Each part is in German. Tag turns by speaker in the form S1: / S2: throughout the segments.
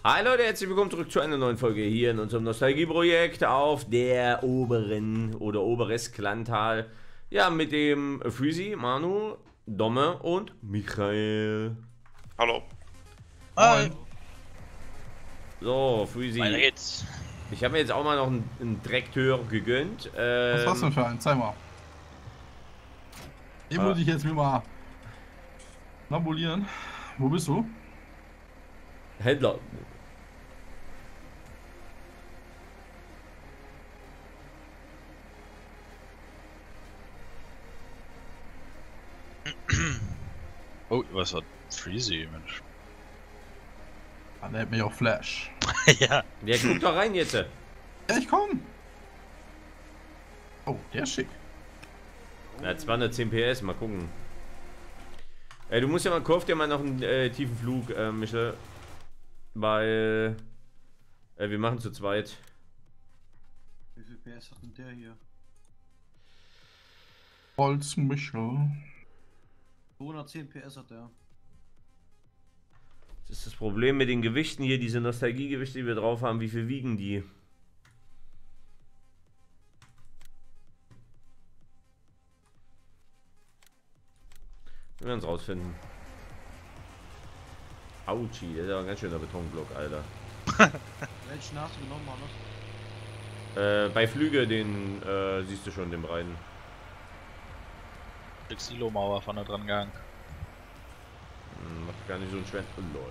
S1: Hi Leute, herzlich willkommen zurück zu einer neuen Folge hier in unserem Nostalgie-Projekt auf der oberen oder oberes Klantal. Ja, mit dem Freezy, Manu, Domme und Michael.
S2: Hallo.
S3: Hi.
S1: So,
S3: Weiter
S1: Freezy.
S3: geht's.
S1: Ich habe mir jetzt auch mal noch einen Traktor gegönnt.
S4: Was war's denn für ein? Zeig mal. Den muss ich jetzt mir mal nabulieren. Wo bist du?
S1: Händler.
S3: Oh, was hat Freezy, Mensch.
S4: Ah, der hat mich auch Flash.
S3: Ja.
S1: Ja, guck doch rein jetzt.
S4: Ja, ich komm. Oh, der ist schick.
S1: Ja, 210 PS, mal gucken. Du musst ja mal, kauf dir mal noch einen tiefen Flug, Michel. Weil wir machen zu zweit.
S2: Wie viel PS hat denn der hier?
S4: Holzmichel.
S2: 210 PS hat der.
S1: Das ist das Problem mit den Gewichten hier, diese Nostalgiegewichte, die wir drauf haben. Wie viel wiegen die? Wir werden es rausfinden. Autschi, das ist ja ein ganz schöner Betonblock, Alter.
S2: Welchen hast du genommen, Mann?
S1: Bei Flüge, den siehst du schon, den breiten.
S3: Die Silo-Mauer vorne dran gehangen.
S1: Macht gar nicht so einen schweren. Oh, lol.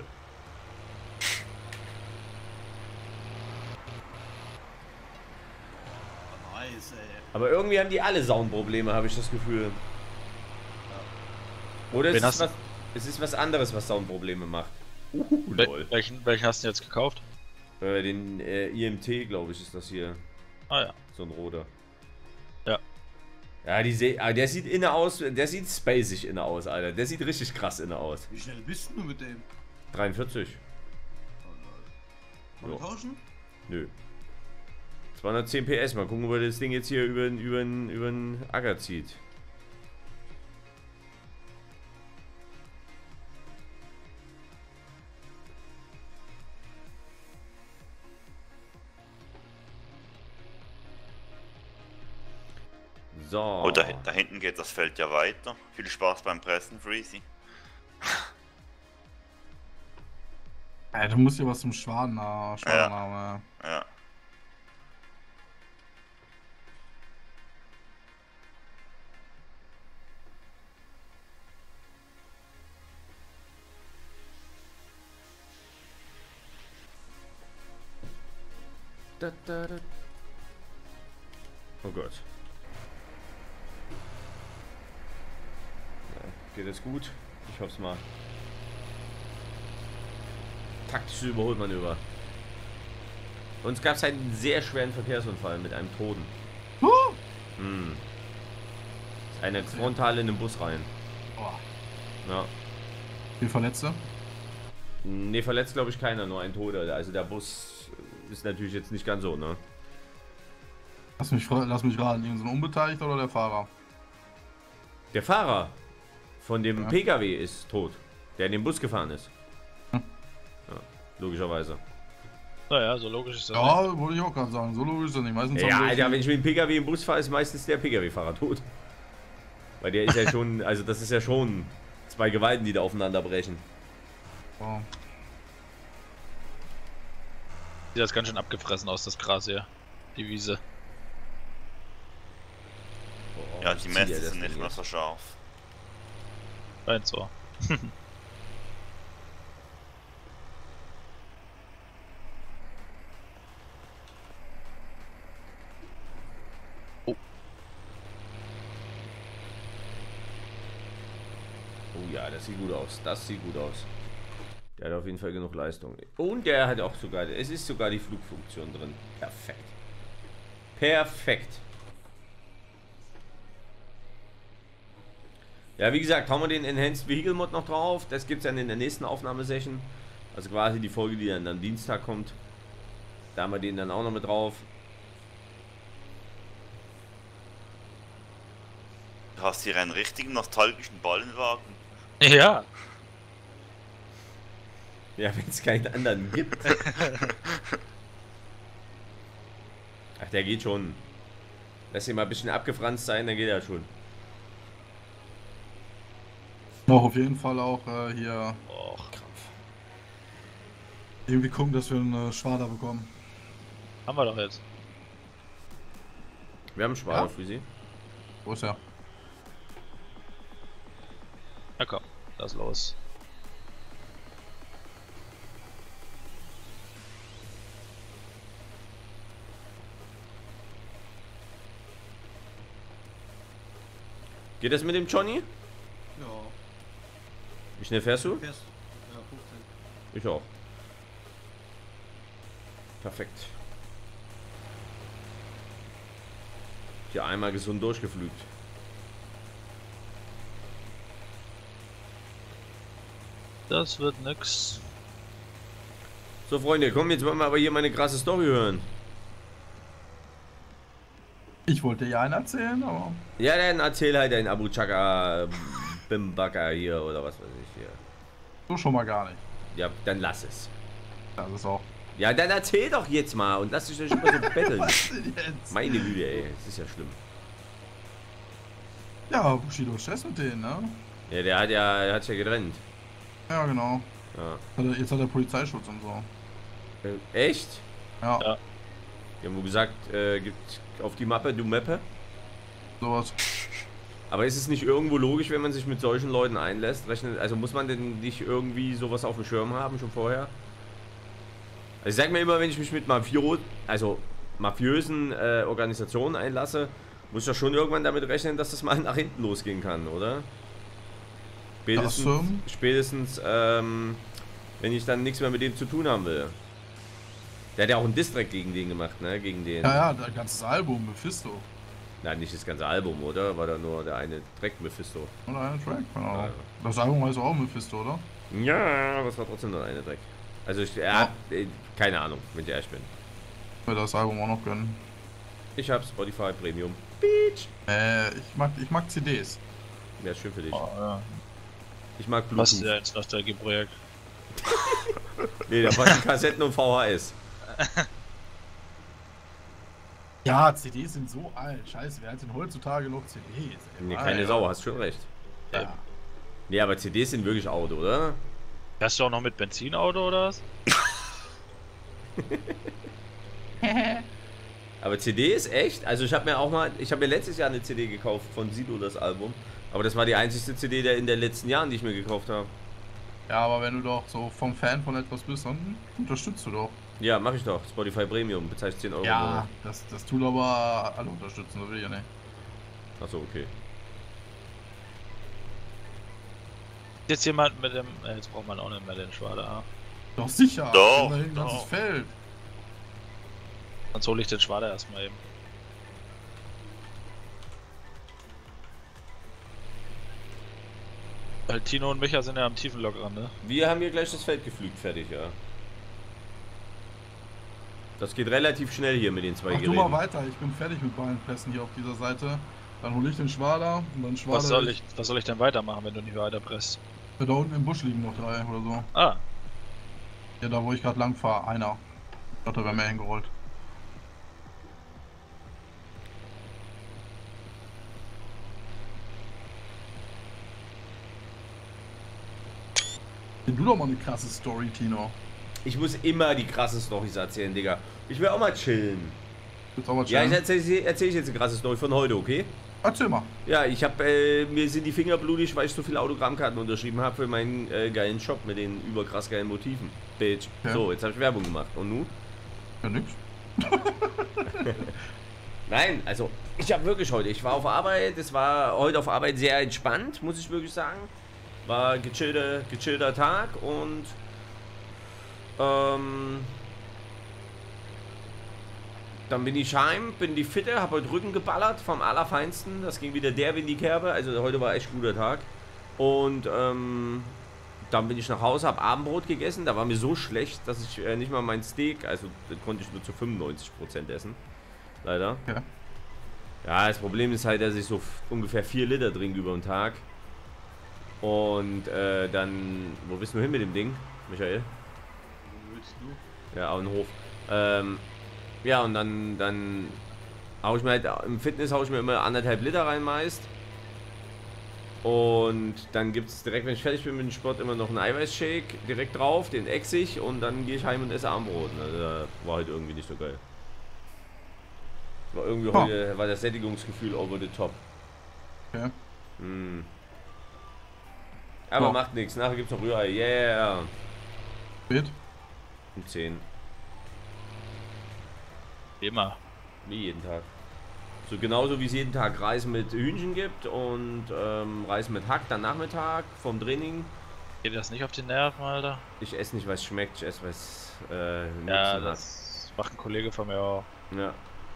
S2: Nice, ey.
S1: Aber irgendwie haben die alle Soundprobleme, habe ich das Gefühl. Oder es ist was anderes, was Soundprobleme macht. Lol.
S3: Welchen hast du jetzt gekauft?
S1: Den IMT, glaube ich, ist das hier.
S3: Ah ja.
S1: So ein roter.
S3: Ja.
S1: Ja, der sieht inne aus, der sieht spacig inne aus, Alter. Der sieht richtig krass inne aus.
S2: Wie schnell bist du mit dem?
S1: 43.
S2: Oh lol. Wollen wir tauschen?
S1: Nö. 210 PS, mal gucken, ob er das Ding jetzt hier über den Acker zieht. So.
S2: Oh, da hinten geht das Feld ja weiter. Viel Spaß beim Pressen, Freezy.
S4: Du musst hier was zum Schwaden haben.
S2: Ja.
S1: Oh Gott. Ja, geht es gut? Ich hoffe es mal. Taktische Überholmanöver. Uns gab es einen sehr schweren Verkehrsunfall mit einem Toten. Ist eine frontal in den Bus rein.
S4: Boah.
S1: Ja.
S4: Wie Verletzte?
S1: Ne, verletzt glaube ich keiner, nur ein Toter. Also der Bus ist natürlich jetzt nicht ganz so, ne?
S4: Lass mich raten, irgend so ein Unbeteiligter oder der Fahrer?
S1: Der Fahrer von dem
S4: Ja.
S1: PKW ist tot, der in den Bus gefahren ist.
S4: Hm.
S1: Ja, logischerweise.
S3: Naja, so logisch ist das.
S4: Ja, wollte ich auch gerade sagen. So logisch ist das nicht. Meistens
S1: Ja,
S4: haben wir-
S1: Alter, wenn ich mit dem PKW im Bus fahre, ist meistens der PKW-Fahrer tot. Weil der ist ja schon, also das ist ja schon zwei Gewalten, die da aufeinander brechen.
S4: Oh.
S3: Sieht das ganz schön abgefressen aus, das Gras hier. Die Wiese.
S1: Boah,
S2: Ja,
S1: ich
S2: die
S1: zieh ja
S2: Mäste
S1: das
S2: sind nicht
S1: Ding
S2: mehr
S1: jetzt.
S2: so scharf.
S3: Rein so.
S1: Oh ja, das sieht gut aus. Das sieht gut aus. Der hat auf jeden Fall genug Leistung. Und der hat auch sogar, es ist sogar die Flugfunktion drin. Perfekt. Perfekt. Ja, wie gesagt, hauen wir den Enhanced Vehicle Mod noch drauf. Das gibt es dann in der nächsten Aufnahmesession. Also quasi die Folge, die dann am Dienstag kommt. Da haben wir den dann auch noch mit drauf.
S2: Du hast hier einen richtigen nostalgischen Ballenwagen.
S3: Ja.
S1: Ja, wenn es keinen anderen gibt. Ach, der geht schon. Lass ihn mal ein bisschen abgefranst sein, dann geht er schon.
S4: Auch auf jeden Fall auch hier
S3: Och,
S4: irgendwie gucken, dass wir einen Schwader bekommen.
S3: haben wir doch jetzt.
S1: Wir haben Schwader
S4: Ja?
S1: für Sie.
S4: Wo ist er?
S3: Na komm, lass los.
S1: Geht das mit dem Johnny?
S5: Ja,
S1: Wie schnell fährst du?
S5: fährst. Ja, 15.
S1: Ich auch. Perfekt. Hier einmal gesund durchgeflügt.
S3: Das wird nix.
S1: So, Freunde, komm, jetzt wollen wir aber hier meine krasse Story hören.
S4: Ich wollte ja einen erzählen, aber.
S1: Ja, dann erzähl halt dein Abu Chaka Bimbaka hier oder was weiß ich hier.
S4: So schon mal gar nicht.
S1: Ja, dann lass es.
S4: Das ist auch.
S1: Ja, dann erzähl doch jetzt mal und lass dich nicht immer so betteln.
S4: Was denn jetzt?
S1: Meine Güte, ey, das ist ja schlimm.
S4: Ja, Bushido, Stress mit denen, ne?
S1: Ja, der hat sich ja getrennt.
S4: Ja, genau.
S1: Ja.
S4: Jetzt hat er Polizeischutz und so.
S1: Echt?
S4: Ja,
S3: Ja.
S1: Die haben wohl gesagt, gibt auf die Mappe, du Mappe.
S4: sowas.
S1: Aber ist es nicht irgendwo logisch, wenn man sich mit solchen Leuten einlässt? Also muss man denn nicht irgendwie sowas auf dem Schirm haben, schon vorher? Also ich sag mir immer, wenn ich mich mit mafiösen Organisationen einlasse, muss ich ja schon irgendwann damit rechnen, dass das mal nach hinten losgehen kann, oder? Spätestens wenn ich dann nichts mehr mit dem zu tun haben will. Der hat ja auch einen Distrack gegen den gemacht, ne? Gegen den.
S4: Ja, das ganze Album, Mephisto.
S1: Nein, nicht das ganze Album, oder? War da nur der eine Track Mephisto?
S4: Und ein Track, genau.
S1: Ja.
S4: Das Album heißt auch Mephisto, oder?
S1: Ja, aber es war trotzdem nur eine Track. Also keine Ahnung, wenn ich ehrlich bin.
S4: Ich will das Album auch noch gönnen.
S1: Ich hab Spotify Premium. Beach.
S4: Ich mag CDs.
S1: Wäre schön für dich.
S3: Oh, ja.
S1: Ich mag
S3: Was ist
S1: Bluetooth.
S3: ja jetzt Nostalgie-Projekt?
S1: Nee, da waren Kassetten und VHS.
S4: Ja, CDs sind so alt. Scheiße, wer hat denn heutzutage noch CDs? Ey,
S1: Nee,
S4: Mann,
S1: keine
S4: ey.
S1: Sau, hast schon recht.
S4: Ja.
S1: Nee, aber CDs sind wirklich out, oder?
S3: Fährst du auch noch mit Benzinauto oder was?
S1: Aber CD ist echt? Also ich habe mir letztes Jahr eine CD gekauft von Sido, das Album. Aber das war die einzigste CD in den letzten Jahren, die ich mir gekauft habe.
S4: Ja, aber wenn du doch so vom Fan von etwas bist, dann unterstützt du doch.
S1: Ja, mache ich doch. Spotify Premium, bezahlst 10 Euro. im Monat.
S4: Ja, das tut aber alle unterstützen, das will ich ja nicht.
S1: Achso, okay.
S3: Jetzt jemand mit dem. Jetzt braucht man auch nicht mehr den Schwader.
S4: Doch sicher,
S2: Doch,
S4: immerhin ein
S2: doch.
S4: ganzes Feld.
S3: Sonst hole ich den Schwader erstmal eben. Weil Tino und Micha sind ja am tiefen Lock dran, ne?
S1: Wir haben hier gleich das Feld geflügt, fertig, ja. Das geht relativ schnell hier mit den zwei
S4: Mach du
S1: Geräten.
S4: mal weiter, ich bin fertig mit Ballenpressen hier auf dieser Seite. Dann hole ich den Schwader und dann Schwader.
S3: Was soll ich denn weitermachen, wenn du nicht weiter presst?
S4: Da unten im Busch liegen noch 3 oder so.
S3: Ah,
S4: Ja, da wo ich gerade lang fahre, einer. Ich dachte, da wäre mehr hingerollt. Du doch mal eine krasse Story, Tino.
S1: Ich muss immer die krassen Storys erzählen, Digga. Ich will auch mal chillen.
S4: Willst du auch mal
S1: Ja, ich
S4: chillen?
S1: erzähl ich jetzt eine krasse Story von heute, okay?
S4: Erzähl mal.
S1: Ja, mir sind die Finger blutig, weil ich so viele Autogrammkarten unterschrieben habe für meinen geilen Shop mit den überkrass geilen Motiven. Bitch.
S4: Ja.
S1: So, jetzt habe ich Werbung gemacht. Und nun?
S4: Ja, nix.
S1: Nein, also ich habe wirklich ich war auf Arbeit, es war heute auf Arbeit sehr entspannt, muss ich wirklich sagen. War gechillter Tag und dann bin ich heim, bin die Fitte, habe heute Rücken geballert vom Allerfeinsten. Das ging wieder derb in die Kerbe, also heute war echt guter Tag. Und dann bin ich nach Hause, habe Abendbrot gegessen, da war mir so schlecht, dass ich nicht mal mein Steak, also das konnte ich nur zu 95% essen. Leider.
S4: Ja.
S1: Ja, das Problem ist halt, dass ich so ungefähr 4 Liter trinke über den Tag. Und dann, wo bist du hin mit dem Ding, Michael?
S5: du?
S1: Ja, auf den Hof. Ja, und dann hau ich mir halt, im Fitness hau ich mir immer 1,5 Liter rein meist. Und dann gibt es direkt, wenn ich fertig bin mit dem Sport, immer noch einen Eiweißshake direkt drauf, den exe ich und dann gehe ich heim und esse Armbrot. Also, das war halt irgendwie nicht so geil. War irgendwie heute, war das Sättigungsgefühl over the top.
S4: Okay.
S1: Hm. Aber macht nichts, nachher gibt's noch Rührei, yeah.
S4: Spät.
S1: Um 10.
S3: Immer.
S1: Wie jeden Tag. So genauso wie es jeden Tag Reis mit Hühnchen gibt und Reis mit Hack dann Nachmittag vom Training.
S3: Geht das nicht auf die Nerven, Alter?
S1: Ich esse nicht, was schmeckt, ich esse, was Nutzen
S3: Ja,
S1: hat.
S3: das macht ein Kollege von mir auch.
S1: Ja.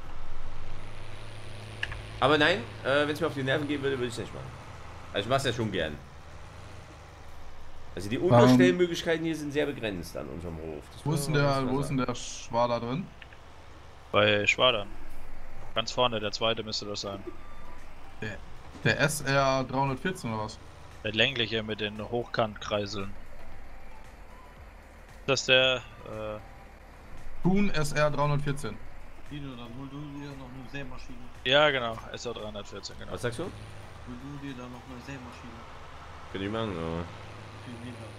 S1: Aber nein, wenn es mir auf die Nerven gehen würde, würde ich es nicht machen. Also ich mache es ja schon gern. Also die Unterstellmöglichkeiten hier sind sehr begrenzt an unserem Hof.
S4: Wo ist denn der Schwader drin?
S3: Bei Schwadern. Ganz vorne, der zweite müsste das sein.
S4: Der SR 314 oder was?
S3: Der längliche mit den Hochkantkreiseln. Das ist der,
S4: Thun SR 314.
S5: Dino, dann hol du dir noch eine Sämaschine.
S3: ja genau, SR 314, genau.
S1: Was sagst du?
S5: Hol du dir dann noch eine Sämaschine.
S1: Könnte ich machen, aber...
S5: Für den Meter.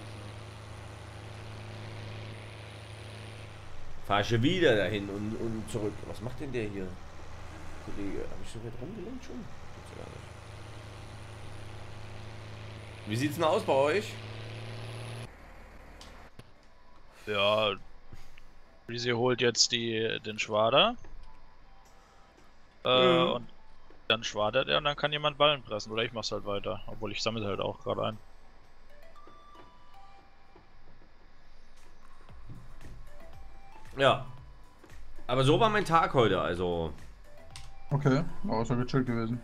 S1: Fahr ich schon wieder dahin und zurück. Was macht denn der hier? Kollege, habe ich so weit rumgelenkt schon? Gibt's ja gar nicht. Wie sieht's denn aus bei euch?
S3: Ja, Breezy holt jetzt den Schwader. Und dann schwadert er und dann kann jemand Ballen pressen. Oder ich mach's halt weiter. Obwohl ich sammle halt auch gerade ein.
S1: Ja. Aber so war mein Tag heute, also...
S4: Okay, aber ist ja gechillt gewesen.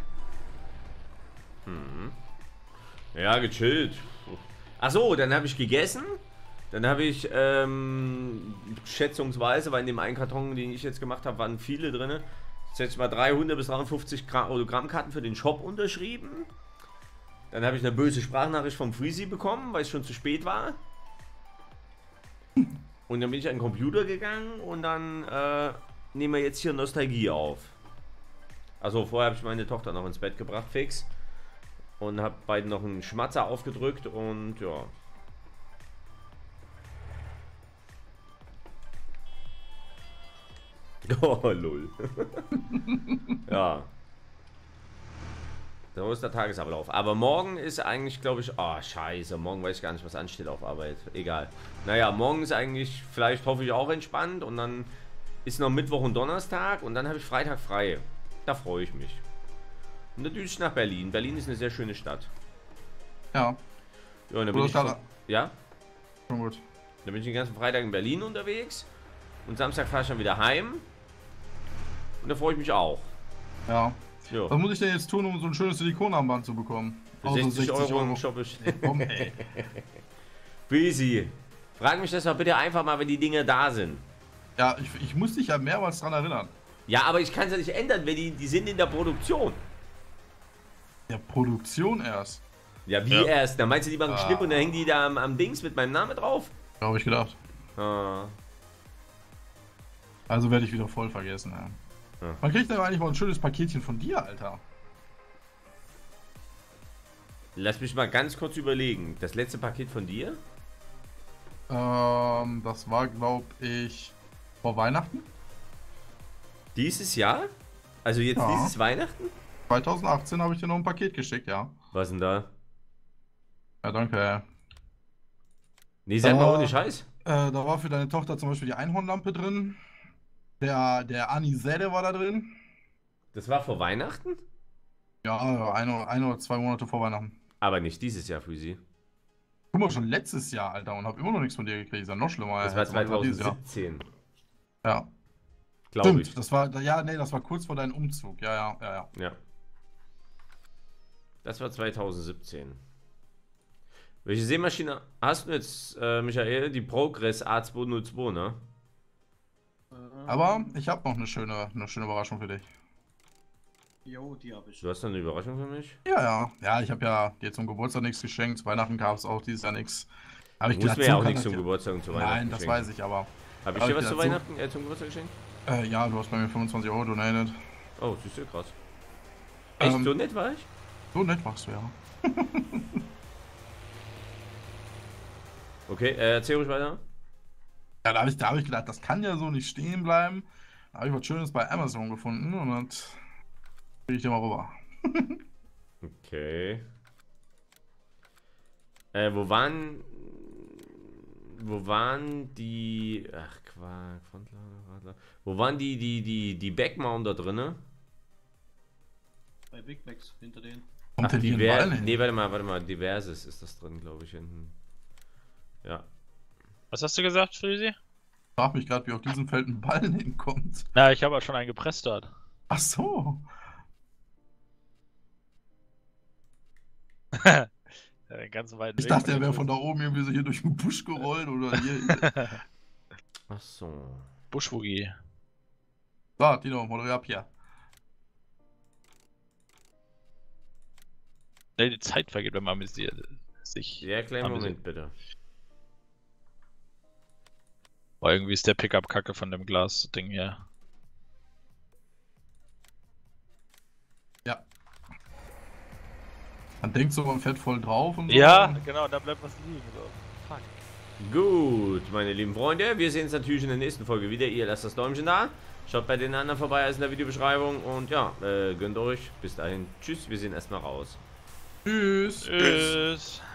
S1: Ja, gechillt. Achso, dann habe ich gegessen. Dann habe ich schätzungsweise, weil in dem einen Karton, den ich jetzt gemacht habe, waren viele drin. Jetzt mal 300 bis 350 Autogrammkarten für den Shop unterschrieben. Dann habe ich eine böse Sprachnachricht vom Freezy bekommen, weil es schon zu spät war. Und dann bin ich an den Computer gegangen und dann nehmen wir jetzt hier Nostalgie auf. Also vorher habe ich meine Tochter noch ins Bett gebracht, fix. Und habe beiden noch einen Schmatzer aufgedrückt und ja. Oh, lol. Ja. So ist der Tagesablauf. Aber morgen ist eigentlich, glaube ich... Oh, scheiße. Morgen weiß ich gar nicht, was ansteht auf Arbeit. Egal. Naja, morgen ist eigentlich, vielleicht hoffe ich auch entspannt. Und dann ist noch Mittwoch und Donnerstag. Und dann habe ich Freitag frei. Da freue ich mich. Und dann düse ich nach Berlin. Berlin ist eine sehr schöne Stadt.
S4: Ja.
S1: Ja, und dann bin ich... Ja?
S4: Schon gut.
S1: Dann bin ich den ganzen Freitag in Berlin unterwegs. Und Samstag fahre ich dann wieder heim. Und da freue ich mich auch.
S4: Ja.
S1: Ja.
S4: Was muss ich denn jetzt tun, um so ein schönes Silikonarmband zu bekommen?
S1: Für
S4: Außer
S1: 60 Euro im Shop bestellen.
S4: Komm, ey.
S1: Breezy. Frag mich das doch bitte einfach mal, wenn die Dinge da sind.
S4: Ja, ich muss dich ja mehrmals dran erinnern.
S1: Ja, aber ich kann es ja nicht ändern, wenn die sind in der Produktion.
S4: Der Produktion erst.
S1: Ja, wie erst? Da meinst du, die machen Schnipp und dann hängen die da am Dings mit meinem Namen drauf?
S4: Habe ich gedacht.
S1: Ah.
S4: Also werde ich wieder voll vergessen, ja.
S1: Ja.
S4: Man kriegt aber eigentlich mal ein schönes Paketchen von dir, Alter.
S1: Lass mich mal ganz kurz überlegen. Das letzte Paket von dir?
S4: Das war, glaube ich, vor Weihnachten.
S1: Dieses Jahr? Also jetzt
S4: Ja.
S1: dieses Weihnachten?
S4: 2018 habe ich dir noch ein Paket geschickt, ja.
S1: Was denn da?
S4: Ja, danke.
S1: Nee, sag mal ohne Scheiß.
S4: Da war für deine Tochter zum Beispiel die Einhornlampe drin. Der Anisette war da drin.
S1: Das war vor Weihnachten?
S4: Ja, ein oder 2 Monate vor Weihnachten.
S1: Aber nicht dieses Jahr für sie.
S4: Guck mal, schon letztes Jahr, Alter, und hab immer noch nichts von dir gekriegt. Ist ja noch schlimmer.
S1: Das war
S4: als dieses Jahr.
S1: 2017.
S4: Ja.
S1: Glaube
S4: Stimmt,
S1: ich.
S4: das war, ja, nee, das war kurz vor deinem Umzug. Ja.
S1: Ja. Das war 2017. Welche Sämaschine hast du jetzt, Michael? Die Progress A202, ne?
S4: Aber ich habe noch eine schöne Überraschung für dich.
S5: Jo, die habe ich.
S1: Du hast da eine Überraschung für mich?
S4: Ja. Ja, ich habe ja dir zum Geburtstag nichts geschenkt. Zu Weihnachten gab es auch dieses Jahr nichts. Habe ich
S1: Du musst
S4: gedacht,
S1: mir ja
S4: so
S1: auch
S4: kann
S1: nichts
S4: das
S1: zum
S4: ja.
S1: Geburtstag und zu Weihnachten
S4: Nein, das
S1: schenken.
S4: weiß ich aber.
S1: Hab ich
S4: Aber
S1: dir was
S4: ich
S1: zu
S4: dazu-
S1: Weihnachten, zum Geburtstag geschenkt?
S4: Ja, du hast bei mir 25 Euro donated.
S1: Oh, siehst du, krass. Echt,
S4: Ähm,
S1: so nett war ich?
S4: So nett machst du ja.
S1: Okay, erzähl ruhig weiter.
S4: Ja, da hab ich gedacht, das kann ja so nicht stehen bleiben. Da habe ich was Schönes bei Amazon gefunden und das kriege ich dir mal rüber.
S1: Okay. Wo waren die. Ach, Frontlader, Radler. Wo waren die Backmount da drinne?
S5: Bei Big Macs hinter denen.
S4: Kommt der die in den Ball hin?
S1: Nee, warte mal, diverses ist das drin, glaube ich, hinten. Ja.
S3: Was hast du gesagt, Frisi?
S4: Ich frage mich gerade, wie auf diesem Feld ein Ball hinkommt.
S3: Na, ich habe halt schon einen gepresst dort.
S4: Ach so.
S3: Ja, den ganzen weiten
S4: Ich
S3: Weg
S4: dachte, er wäre
S3: gepresst.
S4: von da oben irgendwie so hier durch den Busch gerollt oder hier.
S1: Ach so.
S3: Buschwoogie.
S4: So, Dino, moderier ab hier.
S3: Nee, die Zeit vergeht, wenn man mit sich.
S1: Ja, kleinen
S3: amüsiert.
S1: Moment bitte.
S3: Boah, irgendwie ist der Pickup kacke von dem Glas-Ding hier.
S4: Ja. Man denkt so, man fährt voll drauf und so.
S3: Ja, genau, da bleibt was liegen. So. Fuck.
S1: Gut, meine lieben Freunde, wir sehen uns natürlich in der nächsten Folge wieder. Ihr lasst das Däumchen da. Schaut bei den anderen vorbei, alles in der Videobeschreibung. Und ja, gönnt euch. Bis dahin. Tschüss, wir sehen erstmal raus.
S4: Tschüss.
S3: Tschüss.